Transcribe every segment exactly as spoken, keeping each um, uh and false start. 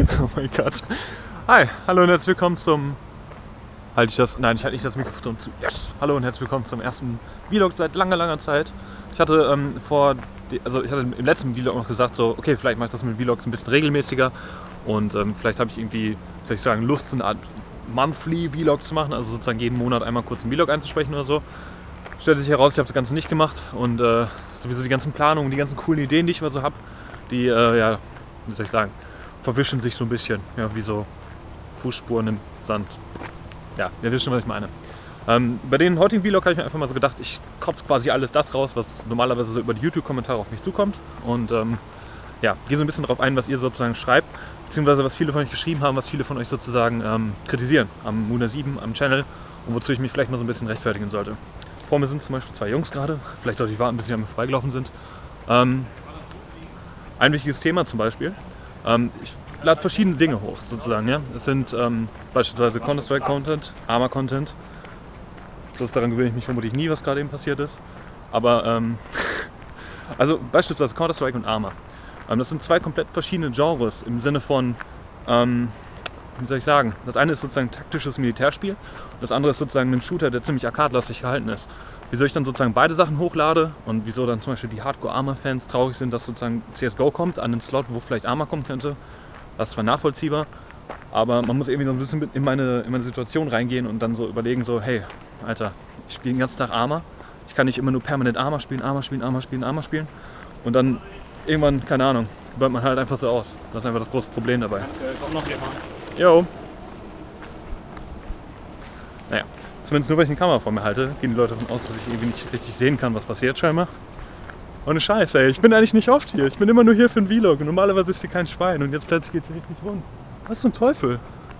Oh mein Gott. Hi, hallo und herzlich willkommen zum... Halte ich das? Nein, ich halte nicht das Mikrofon zu. Yes! Hallo und herzlich willkommen zum ersten Vlog seit langer, langer Zeit. Ich hatte ähm, vor... Die, also ich hatte im letzten Vlog noch gesagt, so, okay, vielleicht mache ich das mit Vlogs ein bisschen regelmäßiger. Und ähm, vielleicht habe ich irgendwie, wie soll ich sagen, Lust, so eine Art Monthly Vlog zu machen. Also sozusagen jeden Monat einmal kurz einen Vlog einzusprechen oder so. Stellte sich heraus, ich habe das Ganze nicht gemacht. Und äh, sowieso die ganzen Planungen, die ganzen coolen Ideen, die ich immer so habe, die, äh, ja, wie soll ich sagen, verwischen sich so ein bisschen, ja, wie so Fußspuren im Sand. Ja, ihr wisst schon, was ich meine. Ähm, bei den heutigen Vlog habe ich mir einfach mal so gedacht, ich kotze quasi alles das raus, was normalerweise so über die YouTube-Kommentare auf mich zukommt. Und ähm, ja, gehe so ein bisschen darauf ein, was ihr sozusagen schreibt, beziehungsweise was viele von euch geschrieben haben, was viele von euch sozusagen ähm, kritisieren am Muna sieben, am Channel, und wozu ich mich vielleicht mal so ein bisschen rechtfertigen sollte. Vor mir sind zum Beispiel zwei Jungs gerade, vielleicht sollte ich warten, bis sie an mir vorbeigelaufen sind. Ähm, ein wichtiges Thema zum Beispiel. Ähm, ich lade verschiedene Dinge hoch, sozusagen. Ja? Es sind ähm, beispielsweise Counter-Strike-Content, Arma-Content. Das daran gewöhne ich mich vermutlich nie, was gerade eben passiert ist. Aber, ähm, also beispielsweise Counter-Strike und Arma. Ähm, das sind zwei komplett verschiedene Genres im Sinne von, ähm, wie soll ich sagen, das eine ist sozusagen taktisches Militärspiel und das andere ist sozusagen ein Shooter, der ziemlich arcade-lastig gehalten ist. Wieso ich dann sozusagen beide Sachen hochlade und wieso dann zum Beispiel die Hardcore-Arma-Fans traurig sind, dass sozusagen C S G O kommt an den Slot, wo vielleicht Arma kommen könnte, das ist zwar nachvollziehbar, aber man muss irgendwie so ein bisschen in meine, in meine Situation reingehen und dann so überlegen, so, hey, Alter, ich spiele den ganzen Tag Arma, ich kann nicht immer nur permanent Arma spielen, Arma spielen, Arma spielen, Arma spielen und dann irgendwann, keine Ahnung, burnt man halt einfach so aus. Das ist einfach das große Problem dabei. Danke, kommt noch jemand. Jo. Naja, zumindest nur, wenn ich eine Kamera vor mir halte, gehen die Leute davon aus, dass ich irgendwie nicht richtig sehen kann, was passiert scheinbar. Ohne Scheiß, ey, ich bin eigentlich nicht oft hier. Ich bin immer nur hier für einen Vlog und normalerweise ist hier kein Schwein und jetzt plötzlich geht es hier richtig rund. Was zum Teufel?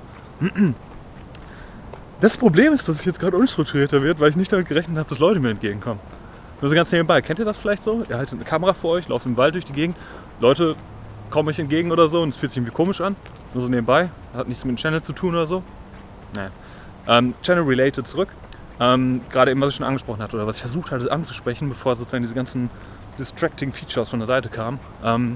Das Problem ist, dass es jetzt gerade unstrukturierter wird, weil ich nicht damit gerechnet habe, dass Leute mir entgegenkommen. Nur so ganz nebenbei. Kennt ihr das vielleicht so? Ihr haltet eine Kamera vor euch, lauft im Wald durch die Gegend, Leute kommen euch entgegen oder so und es fühlt sich irgendwie komisch an. Nur so nebenbei. Hat nichts mit dem Channel zu tun oder so. Naja. Ähm, Channel-related zurück. Ähm, gerade eben, was ich schon angesprochen hatte oder was ich versucht hatte anzusprechen, bevor sozusagen diese ganzen distracting Features von der Seite kamen. Ähm,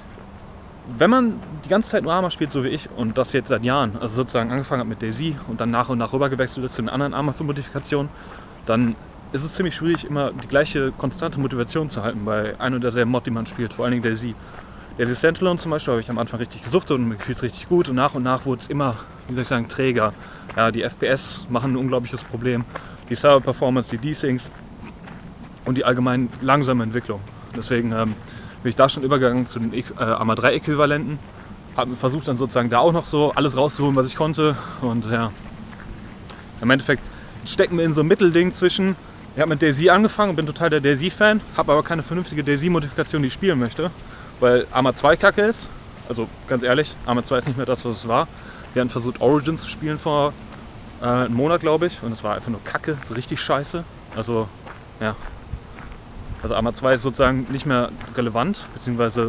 wenn man die ganze Zeit nur Arma spielt, so wie ich, und das jetzt seit Jahren, also sozusagen angefangen hat mit DayZ und dann nach und nach rüber gewechselt ist zu den anderen Arma fünf Modifikationen, dann ist es ziemlich schwierig, immer die gleiche konstante Motivation zu halten bei ein und derselben Mod, die man spielt, vor allen Dingen DayZ. DayZ Standalone zum Beispiel habe ich am Anfang richtig gesuchtet und mir gefiel es richtig gut und nach und nach wurde es immer, wie soll ich sagen, träger. Ja, die F P S machen ein unglaubliches Problem, die Server-Performance, die Desyncs und die allgemein langsame Entwicklung. Deswegen ähm, bin ich da schon übergegangen zu den äh, Arma drei Äquivalenten, habe versucht dann sozusagen da auch noch so alles rauszuholen, was ich konnte, und ja, im Endeffekt stecken wir in so einem Mittelding zwischen, ich habe mit DayZ angefangen und bin total der DayZ-Fan, habe aber keine vernünftige DayZ-Modifikation, die ich spielen möchte, weil Arma zwei kacke ist. Also ganz ehrlich, Arma zwei ist nicht mehr das, was es war. Wir hatten versucht, Origins zu spielen vor äh, einem Monat, glaube ich, und es war einfach nur kacke, so richtig scheiße. Also, ja. Also Arma zwei ist sozusagen nicht mehr relevant, beziehungsweise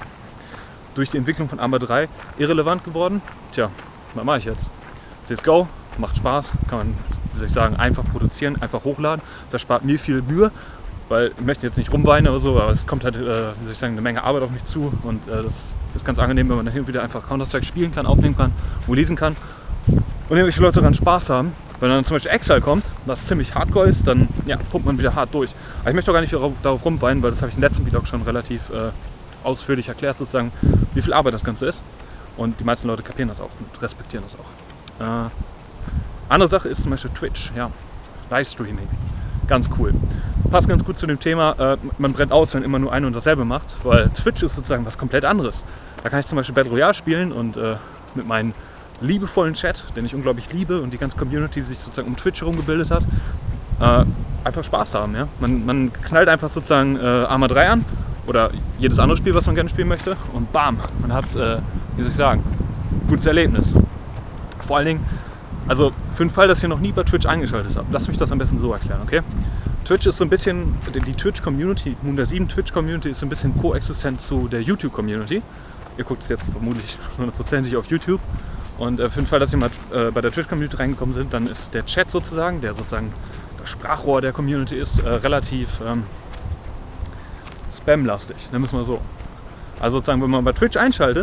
durch die Entwicklung von Arma drei irrelevant geworden. Tja, was mache ich jetzt? C S G O, macht Spaß, kann man, wie soll ich sagen, einfach produzieren, einfach hochladen. Das erspart mir viel Mühe, weil ich möchte jetzt nicht rumweinen oder so, aber es kommt halt, äh, wie soll ich sagen, eine Menge Arbeit auf mich zu und äh, das ist ganz angenehm, wenn man dann hin und wieder einfach Counter-Strike spielen kann, aufnehmen kann, releasen kann und irgendwelche Leute daran Spaß haben. Wenn dann zum Beispiel Exile kommt, was ziemlich hardcore ist, dann ja, pumpt man wieder hart durch. Aber ich möchte auch gar nicht darauf, darauf rumweinen, weil das habe ich im letzten Vlog schon relativ äh, ausführlich erklärt, sozusagen, wie viel Arbeit das Ganze ist. Und die meisten Leute kapieren das auch und respektieren das auch. Äh, andere Sache ist zum Beispiel Twitch, ja, Livestreaming. Ganz cool. Passt ganz gut zu dem Thema, äh, man brennt aus, wenn immer nur ein und dasselbe macht, weil Twitch ist sozusagen was komplett anderes. Da kann ich zum Beispiel Battle Royale spielen und äh, mit meinen liebevollen Chat, den ich unglaublich liebe, und die ganze Community, die sich sozusagen um Twitch herum gebildet hat, äh, einfach Spaß haben. Ja? Man, man knallt einfach sozusagen äh, Arma drei an oder jedes andere Spiel, was man gerne spielen möchte, und bam, man hat, äh, wie soll ich sagen, gutes Erlebnis. Vor allen Dingen, also für den Fall, dass ihr noch nie bei Twitch eingeschaltet habt, lasst mich das am besten so erklären, okay? Twitch ist so ein bisschen, die Twitch-Community, Muna sieben Twitch-Community ist so ein bisschen koexistent zu der YouTube-Community. Ihr guckt es jetzt vermutlich hundertprozentig auf YouTube. Und äh, für den Fall, dass ihr mal äh, bei der Twitch-Community reingekommen sind, dann ist der Chat sozusagen, der sozusagen das Sprachrohr der Community ist, äh, relativ ähm, spamlastig, nennen wir es mal so. Also sozusagen, wenn man bei Twitch einschaltet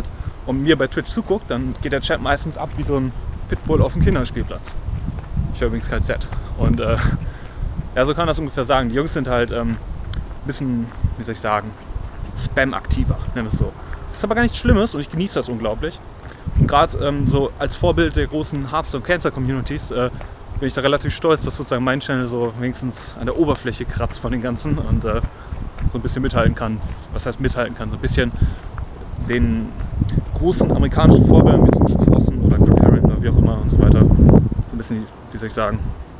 und mir bei Twitch zuguckt, dann geht der Chat meistens ab wie so ein Pitbull auf dem Kinderspielplatz. Ich höre übrigens kein Set. Und äh, ja, so kann man das ungefähr sagen. Die Jungs sind halt ein ähm, bisschen, wie soll ich sagen, Spam-aktiver, nennen wir es so. Das ist aber gar nichts Schlimmes und ich genieße das unglaublich. Und gerade ähm, so als Vorbild der großen Hearthstone-Cancer-Communities äh, bin ich da relativ stolz, dass sozusagen mein Channel so wenigstens an der Oberfläche kratzt von den Ganzen und äh, so ein bisschen mithalten kann. Was heißt mithalten kann? So ein bisschen den großen amerikanischen Vorbildern wie zum Beispiel Forsen oder Preparing oder wie auch immer und so weiter. So ein bisschen, wie soll ich sagen,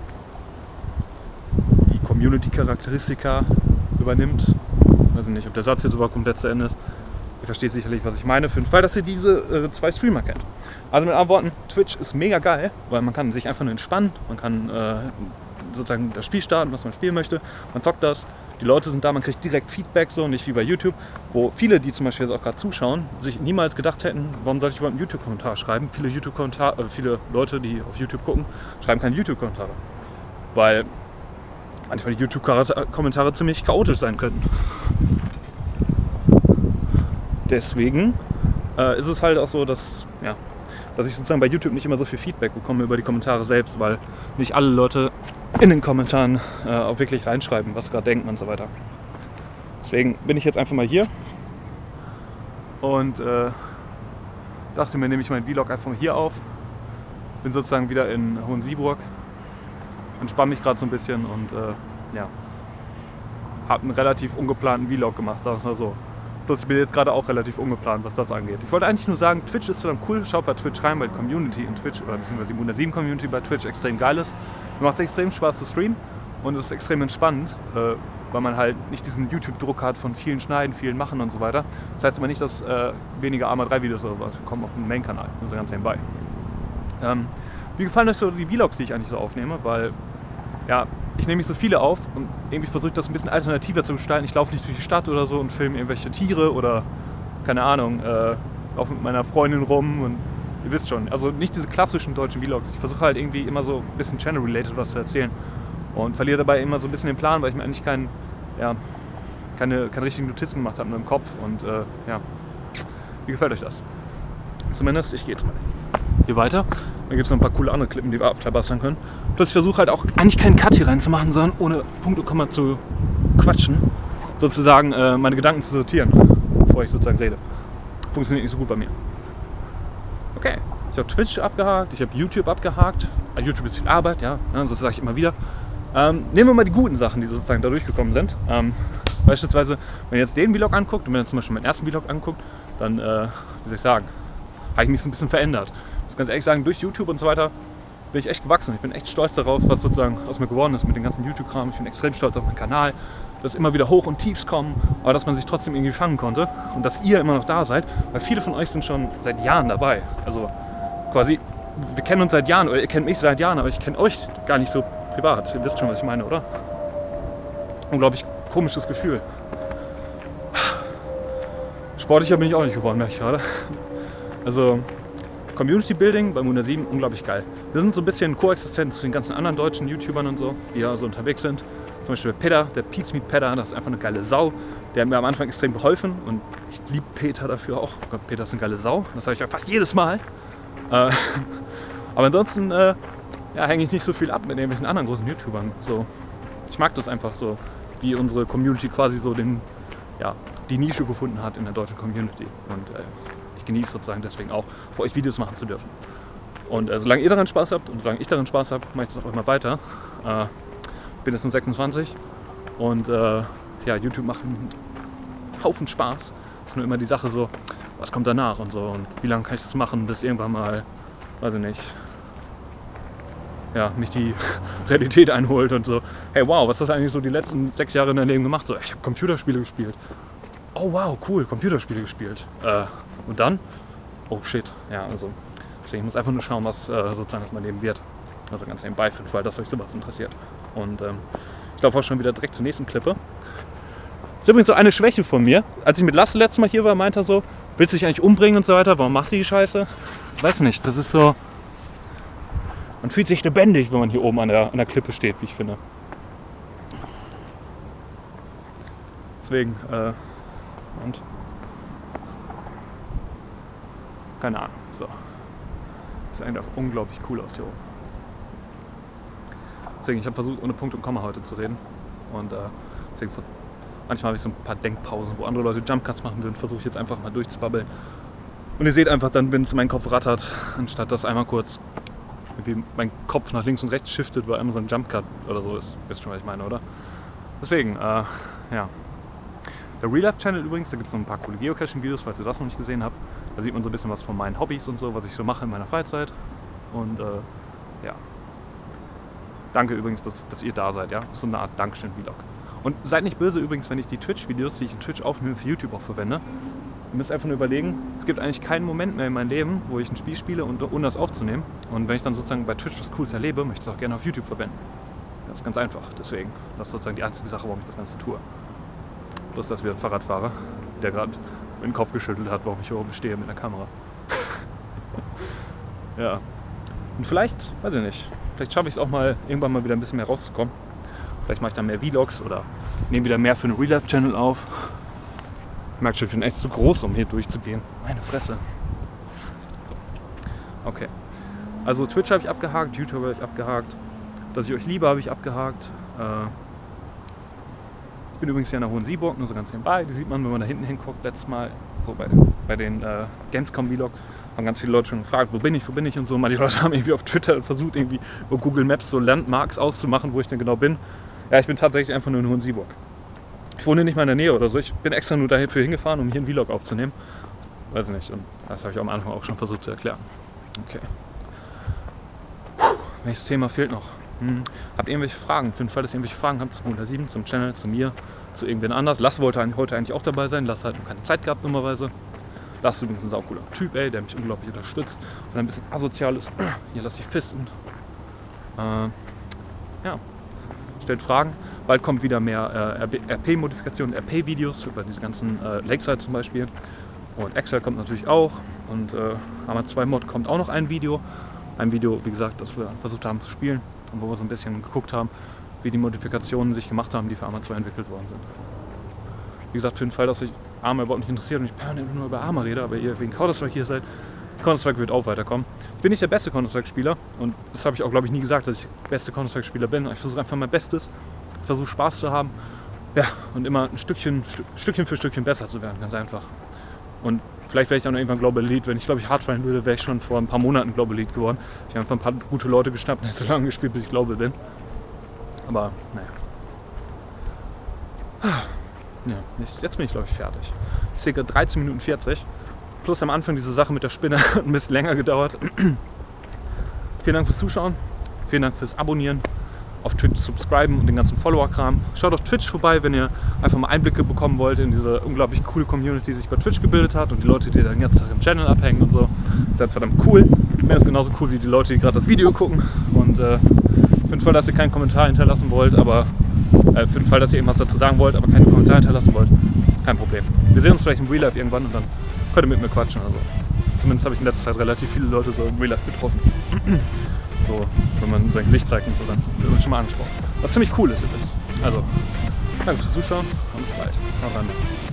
die Community-Charakteristika übernimmt. Ich weiß nicht, ob der Satz jetzt überhaupt komplett zu Ende ist. Ihr versteht sicherlich, was ich meine, für den Fall, dass ihr diese äh, zwei Streamer kennt. Also mit anderen Worten, Twitch ist mega geil, weil man kann sich einfach nur entspannen, man kann äh, sozusagen das Spiel starten, was man spielen möchte, man zockt das, die Leute sind da, man kriegt direkt Feedback, so nicht wie bei YouTube, wo viele, die zum Beispiel jetzt auch gerade zuschauen, sich niemals gedacht hätten, warum soll ich überhaupt einen YouTube-Kommentar schreiben. Viele, YouTube-Kommentar, äh, viele Leute, die auf YouTube gucken, schreiben keine YouTube-Kommentare, weil manchmal die YouTube-Kommentare ziemlich chaotisch sein könnten. Deswegen äh, ist es halt auch so, dass, ja, dass ich sozusagen bei YouTube nicht immer so viel Feedback bekomme über die Kommentare selbst, weil nicht alle Leute in den Kommentaren äh, auch wirklich reinschreiben, was sie gerade denken und so weiter. Deswegen bin ich jetzt einfach mal hier und äh, dachte mir, nehme ich meinen Vlog einfach mal hier auf. Bin sozusagen wieder in Hohensieburg, entspanne mich gerade so ein bisschen und äh, ja, habe einen relativ ungeplanten Vlog gemacht, sagen wir es mal so. Plus ich bin jetzt gerade auch relativ ungeplant, was das angeht. Ich wollte eigentlich nur sagen, Twitch ist verdammt cool. Schaut bei Twitch rein, weil die Community in Twitch, oder beziehungsweise die Muna sieben Community bei Twitch extrem geil ist. Mir macht es extrem Spaß zu streamen und es ist extrem entspannend, äh, weil man halt nicht diesen YouTube-Druck hat von vielen Schneiden, vielen Machen und so weiter. Das heißt aber nicht, dass äh, weniger Arma drei Videos oder was kommen auf dem Main-Kanal. Das ist ganz nebenbei. Ähm, wie gefallen euch so die Vlogs, die ich eigentlich so aufnehme? Weil, ja, ich nehme nicht so viele auf und irgendwie versuche ich das ein bisschen alternativer zu gestalten. Ich laufe nicht durch die Stadt oder so und filme irgendwelche Tiere oder, keine Ahnung, äh, laufe mit meiner Freundin rum und ihr wisst schon, also nicht diese klassischen deutschen Vlogs. Ich versuche halt irgendwie immer so ein bisschen Channel-related was zu erzählen und verliere dabei immer so ein bisschen den Plan, weil ich mir eigentlich kein, ja, keine, keine richtigen Notizen gemacht habe, nur im Kopf und äh, ja, wie gefällt euch das? Zumindest, ich gehe jetzt mal hier weiter. Dann gibt es noch ein paar coole andere Klippen, die wir abklabastern können. Plus ich versuche halt auch eigentlich keinen Cut hier reinzumachen, sondern ohne Punkt und Komma zu quatschen, sozusagen äh, meine Gedanken zu sortieren, bevor ich sozusagen rede. Funktioniert nicht so gut bei mir. Okay, ich habe Twitch abgehakt, ich habe YouTube abgehakt. YouTube ist viel Arbeit, ja, ja das sage ich immer wieder. Ähm, nehmen wir mal die guten Sachen, die sozusagen da durchgekommen sind. Ähm, beispielsweise, wenn ihr jetzt den Vlog anguckt und wenn ihr zum Beispiel meinen ersten Vlog anguckt, dann, äh, wie soll ich sagen, habe ich mich so ein bisschen verändert. Ich muss ganz ehrlich sagen, durch YouTube und so weiter bin ich echt gewachsen. Ich bin echt stolz darauf, was sozusagen aus mir geworden ist mit dem ganzen YouTube-Kram. Ich bin extrem stolz auf meinen Kanal, dass immer wieder Hoch und Tiefs kommen, aber dass man sich trotzdem irgendwie fangen konnte und dass ihr immer noch da seid, weil viele von euch sind schon seit Jahren dabei. Also quasi, wir kennen uns seit Jahren, oder ihr kennt mich seit Jahren, aber ich kenne euch gar nicht so privat. Ihr wisst schon, was ich meine, oder? Unglaublich komisches Gefühl. Sportlicher bin ich auch nicht geworden, merke ich gerade. Also Community Building bei Muna sieben, unglaublich geil. Wir sind so ein bisschen koexistent zu den ganzen anderen deutschen YouTubern und so, die ja so unterwegs sind. Zum Beispiel Peter, der Peace Meet Peter, das ist einfach eine geile Sau. Der hat mir am Anfang extrem geholfen und ich liebe Peter dafür auch. Oh Gott, Peter ist eine geile Sau, das sage ich ja fast jedes Mal. Äh, aber ansonsten äh, ja, hänge ich nicht so viel ab mit irgendwelchen anderen großen YouTubern. So, ich mag das einfach so, wie unsere Community quasi so den, ja, die Nische gefunden hat in der deutschen Community. Und äh, ich genieße sozusagen deswegen auch, für euch Videos machen zu dürfen. Und äh, solange ihr daran Spaß habt und solange ich daran Spaß habe, mache ich das auch immer weiter. Äh, bin jetzt nur sechsundzwanzig und äh, ja, YouTube macht einen Haufen Spaß. Ist nur immer die Sache so, was kommt danach und so und wie lange kann ich das machen, bis irgendwann mal, weiß ich nicht, ja, mich die Realität einholt und so, hey wow, was hast du eigentlich so die letzten sechs Jahre in deinem Leben gemacht? So, ich habe Computerspiele gespielt. Oh wow, cool, Computerspiele gespielt. Äh, und dann? Oh shit, ja, also deswegen ich muss einfach nur schauen, was äh, sozusagen aus meinem Leben wird. Also ganz nebenbei, für den Fall, dass euch sowas interessiert. Und ähm, ich laufe auch schon wieder direkt zur nächsten Klippe. Das ist übrigens so eine Schwäche von mir. Als ich mit Lasse letztes Mal hier war, meinte er so, willst du dich eigentlich umbringen und so weiter? Warum machst du die Scheiße? Ich weiß nicht, das ist so... Man fühlt sich lebendig, wenn man hier oben an der, an der Klippe steht, wie ich finde. Deswegen, äh... Und... keine Ahnung. So. Das sieht einfach unglaublich cool aus hier oben. Deswegen, ich habe versucht, ohne Punkt und Komma heute zu reden. Und äh, deswegen, manchmal habe ich so ein paar Denkpausen, wo andere Leute Jumpcuts machen würden, versuche ich jetzt einfach mal durchzubabbeln. Und ihr seht einfach dann, wenn es in meinen Kopf rattert, anstatt dass einmal kurz irgendwie mein Kopf nach links und rechts shiftet, weil einmal so ein Jumpcut oder so ist. Wisst schon, was ich meine, oder? Deswegen, äh, ja. Der Real Life Channel übrigens, da gibt es noch ein paar coole Geocaching-Videos, falls ihr das noch nicht gesehen habt. Da sieht man so ein bisschen was von meinen Hobbys und so, was ich so mache in meiner Freizeit. Und äh, ja. Danke übrigens, dass, dass ihr da seid, ja. Das ist so eine Art Dankeschön-Vlog. Und seid nicht böse übrigens, wenn ich die Twitch-Videos, die ich in Twitch aufnehme, für YouTube auch verwende. Ihr müsst einfach nur überlegen, es gibt eigentlich keinen Moment mehr in meinem Leben, wo ich ein Spiel spiele, und, ohne das aufzunehmen. Und wenn ich dann sozusagen bei Twitch was Cooles erlebe, möchte ich es auch gerne auf YouTube verwenden. Das ist ganz einfach, deswegen. Das ist sozusagen die einzige Sache, warum ich das Ganze tue. Bloß, dass wir ein Fahrradfahrer, der gerade den Kopf geschüttelt hat, warum ich hier oben stehe mit der Kamera. Ja. Und vielleicht, weiß ich nicht, vielleicht schaffe ich es auch mal, irgendwann mal wieder ein bisschen mehr rauszukommen. Vielleicht mache ich dann mehr Vlogs oder nehme wieder mehr für einen Real-Life-Channel auf. Ich merke schon, ich bin echt zu groß, um hier durchzugehen. Meine Fresse. So. Okay. Also Twitch habe ich abgehakt, YouTube habe ich abgehakt. Dass ich euch liebe, habe ich abgehakt. Äh, ich bin übrigens hier in der Hohen Sieburg, nur so ganz nebenbei. Die sieht man, wenn man da hinten hinguckt. Letztes Mal, so bei, bei den äh, Gamescom-Vlog, haben ganz viele Leute schon gefragt, wo bin ich, wo bin ich und so. Manche Leute haben irgendwie auf Twitter versucht, irgendwie über Google Maps so Landmarks auszumachen, wo ich denn genau bin. Ja, ich bin tatsächlich einfach nur in Hohen Sieburg. Ich wohne nicht mal in der Nähe oder so. Ich bin extra nur dafür hingefahren, um hier einen Vlog aufzunehmen. Weiß ich nicht. Und das habe ich am Anfang auch schon versucht zu erklären. Okay. Puh, welches Thema fehlt noch? Hm. Habt ihr irgendwelche Fragen? Für den Fall, dass ihr irgendwelche Fragen habt zum Hunter sieben, zum Channel, zu mir, zu irgendwen anders. Lasse wollte heute eigentlich auch dabei sein. Lasse hat noch keine Zeit gehabt, nummerweise. Lasse ist übrigens ein saucooler Typ, ey, der mich unglaublich unterstützt. Und ein bisschen asozial ist. Hier lasse ich fisten. Äh, ja. Stellt Fragen. Bald kommt wieder mehr äh, R P-Modifikationen, R P-Videos über diese ganzen äh, Lakeside zum Beispiel. Und Excel kommt natürlich auch. Und äh, Arma zwei Mod kommt auch noch ein Video. Ein Video, wie gesagt, das wir versucht haben zu spielen. Und wo wir so ein bisschen geguckt haben, wie die Modifikationen sich gemacht haben, die für Arma zwei entwickelt worden sind. Wie gesagt, für den Fall, dass sich Arma überhaupt nicht interessiert und ich permanent nur über Arma rede, aber ihr wegen Counter-Strike hier seid, Counter-Strike wird auch weiterkommen. Ich bin nicht der beste Counter-Strike-Spieler und das habe ich auch, glaube ich, nie gesagt, dass ich der beste Counter-Strike-Spieler bin. Ich versuche einfach mein Bestes, ich versuche Spaß zu haben, ja, und immer ein Stückchen, Stückchen für Stückchen besser zu werden, ganz einfach. Und vielleicht wäre ich dann irgendwann Global Elite. Wenn ich, glaube ich, hart fallen würde, wäre ich schon vor ein paar Monaten Global Elite geworden. Ich habe einfach ein paar gute Leute geschnappt und hätte so lange gespielt, bis ich Global bin. Aber, naja. Ja, jetzt bin ich, glaube ich, fertig. Ich sehe gerade dreizehn Minuten vierzig. Plus am Anfang diese Sache mit der Spinne hat ein bisschen länger gedauert. Vielen Dank fürs Zuschauen. Vielen Dank fürs Abonnieren. Auf Twitch subscriben und den ganzen Follower-Kram. Schaut auf Twitch vorbei, wenn ihr einfach mal Einblicke bekommen wollt in diese unglaublich coole Community, die sich bei Twitch gebildet hat und die Leute, die den ganzen Tag im Channel abhängen und so. Ihr seid verdammt cool. Ich bin jetzt genauso cool wie die Leute, die gerade das Video gucken. Und äh, für den Fall, dass ihr keinen Kommentar hinterlassen wollt, aber äh, für den Fall, dass ihr irgendwas dazu sagen wollt, aber keinen Kommentar hinterlassen wollt, kein Problem. Wir sehen uns vielleicht im Real Life irgendwann und dann könnt ihr mit mir quatschen. Also. Zumindest habe ich in letzter Zeit relativ viele Leute so im Real Life getroffen. So, wenn man sein Gesicht zeigt und so, dann wird man schon mal angesprochen. Was ziemlich cool ist übrigens. Also, danke fürs Zuschauen und bis bald. Haut rein.